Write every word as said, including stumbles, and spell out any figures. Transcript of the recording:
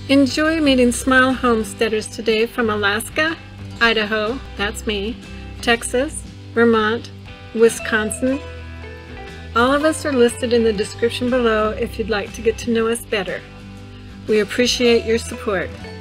Enjoy meeting small homesteaders today from Alaska, Idaho, that's me, Texas, Vermont, Wisconsin. All of us are listed in the description below if you'd like to get to know us better. We appreciate your support.